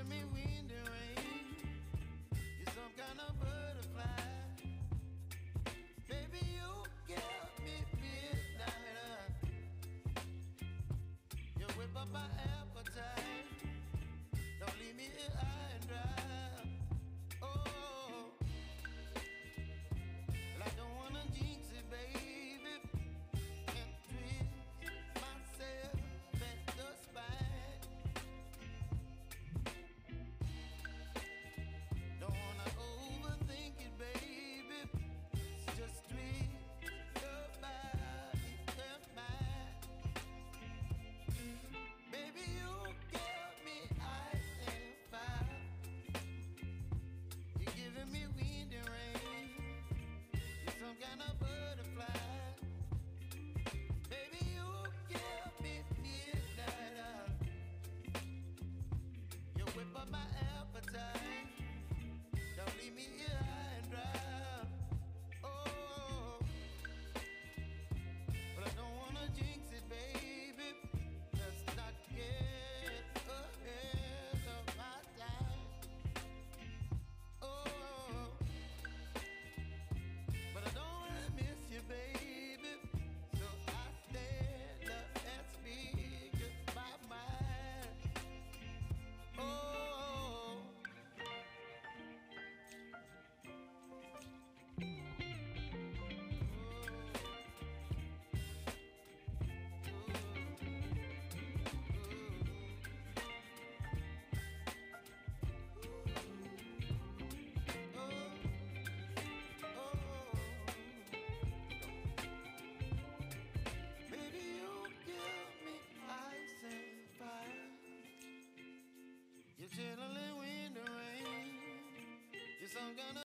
giving me wind and rain. You're some kind of butterfly. Baby, you give me midnight. You whip up my appetite. Don't leave me here high and dry. Oh, well, I don't wanna jinx it, baby, and twist myself at the spine. Don't wanna overthink it, baby. It's just twist your body and mine. Baby, you give me ice and fire. You're giving me wind and rain. You're some kind of butterfly. Baby, you give me midnight. You whip up my appetite. Don't leave me here high and dry. Oh, but I don't wanna jinx it, baby. Let's not get ahead of my time. Oh, but I don't wanna miss you, baby. So I stand up and speak my mind. Oh. Baby, you give me ice and fire. You're chilling in wind and rain. You're some kind of